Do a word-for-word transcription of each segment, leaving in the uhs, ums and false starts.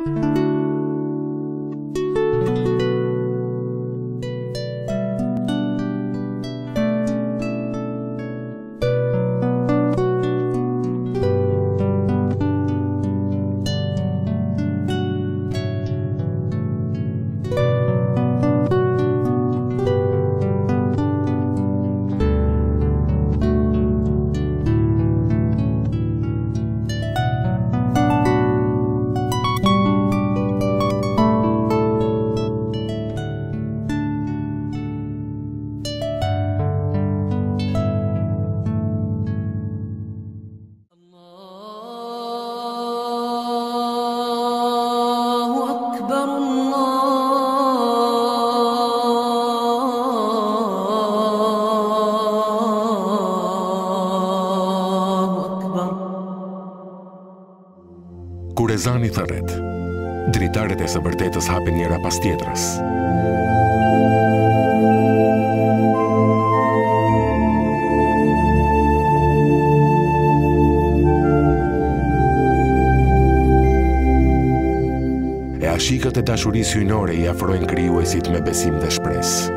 Kur ezani thërret, dritaret e së vërtetës hapen njëra pas tjetrës. E ashikët e dashurisë hyjnore i afrojnë krijuesit me besim dhe shpresë.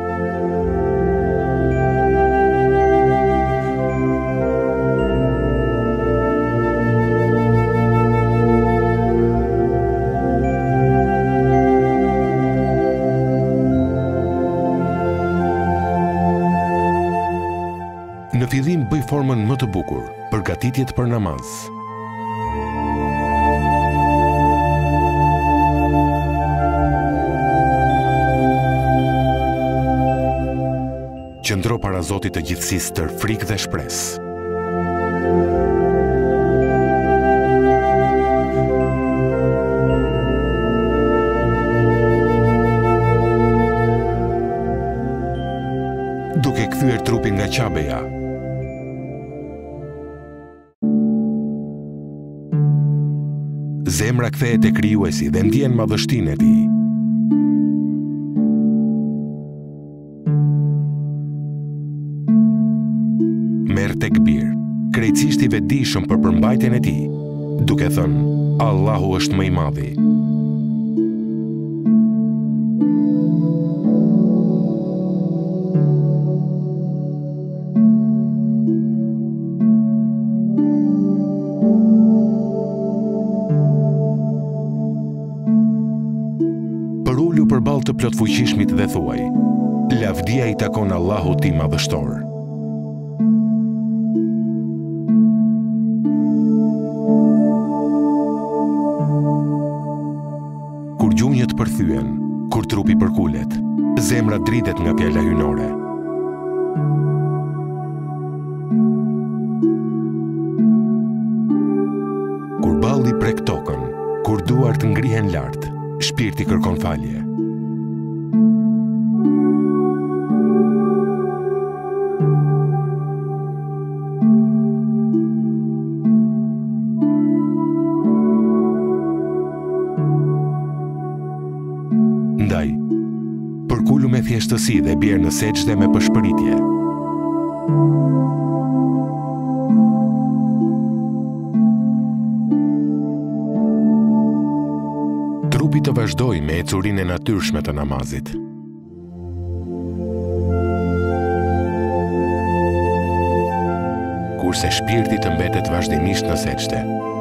Në fillim bëj formën më të bukur, përgatitjet për namaz. Qëndro para Zotit të gjithësisë tër frikë dhe shpresë. Duke kthyer trupin nga Qabeja, zemra kthehet e krijuesi dhe ndjen madhështinë e tij. Merr tekbir, krejtësisht i vetëdijshëm për përmbajtjen e tij, duke thënë: Allahu është më i madhi. Përullu përballë të plotfuqishmit dhe thuaj: Lavdia i takon Allahut tim madhështor. Kur gjunjët përthyen, kur trupi përkulet, zemra dritet nga fjala hyjnore. Kur balli prek tokën, kur duart ngrihen lart, shpirti kërkon falje. Ndaj, përkullu me thjeshtësi dhe bjerë në sejdë me përshpëritje. Trupi të vazhdoj me ecurinë e natyrshme të namazit. Kurse shpirti të mbetet vazhdimisht në sejdë.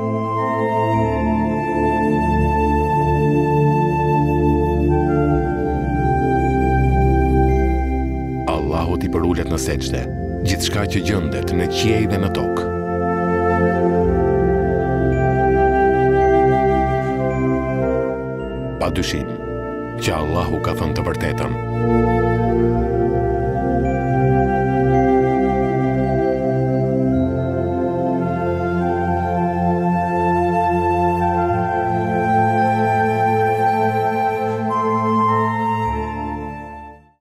Allahut i përullet në sejdë, gjithçka që gjendet në qiej dhe në tokë. Pa dyshim, që Allahu ka thënë të vërtetën.